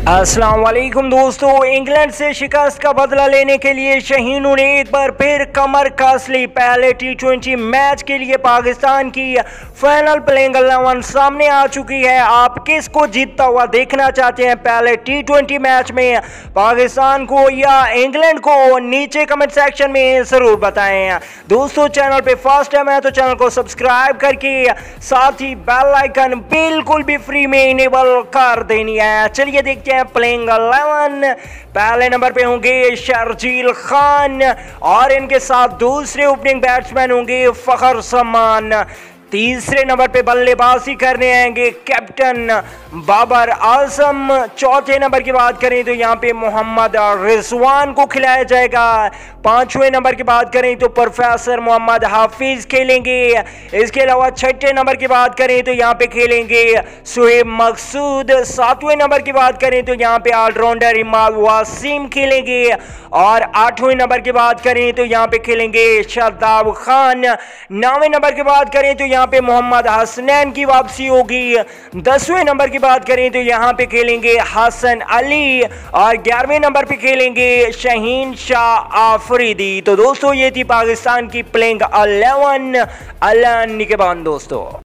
अस्सलाम वालेकुम दोस्तों, इंग्लैंड से शिकस्त का बदला लेने के लिए शहीनों ने एक बार फिर कमर कस ली। पहले T20 मैच के लिए पाकिस्तान की फाइनल प्लेइंग 11 सामने आ चुकी है। आप किसको जीतता हुआ देखना चाहते हैं पहले T20 मैच में, पाकिस्तान को या इंग्लैंड को? नीचे कमेंट सेक्शन में ज़रूर बताएं। दोस्तों, चैनल पे फर्स्ट टाइम है तो चैनल को सब्सक्राइब करके साथ ही बेल आइकन बिल्कुल भी फ्री में इनेबल कर देनी है। चलिए देखते हैं प्लेइंग 11। पहले नंबर पे होंगे शर्जील खान और इनके साथ दूसरे ओपनिंग बैट्समैन होंगे फखर समान। तीसरे नंबर पे बल्लेबाजी करने आएंगे कैप्टन बाबर आजम। चौथे नंबर की बात करें तो यहाँ पे मोहम्मद रिजवान को खिलाया जाएगा। पांचवें नंबर की बात करें तो प्रोफेसर मोहम्मद हाफिज खेलेंगे। इसके अलावा छठे नंबर की बात करें तो यहाँ पे खेलेंगे सुहेब मकसूद। सातवें नंबर की बात करें तो यहाँ पे ऑलराउंडर इमाद वासिम खेलेंगे। और आठवें नंबर की बात करें तो यहाँ पे खेलेंगे शादाब खान। नौवें नंबर की बात करें तो यहाँ पे मोहम्मद हसनैन की वापसी होगी। 10वें नंबर की बात करें तो यहाँ पे खेलेंगे हसन अली और 11वें नंबर पे खेलेंगे शहीन शाह आफरीदी। तो दोस्तों, ये थी पाकिस्तान की प्लेइंग 11 अल्लाह निगहबान दोस्तों।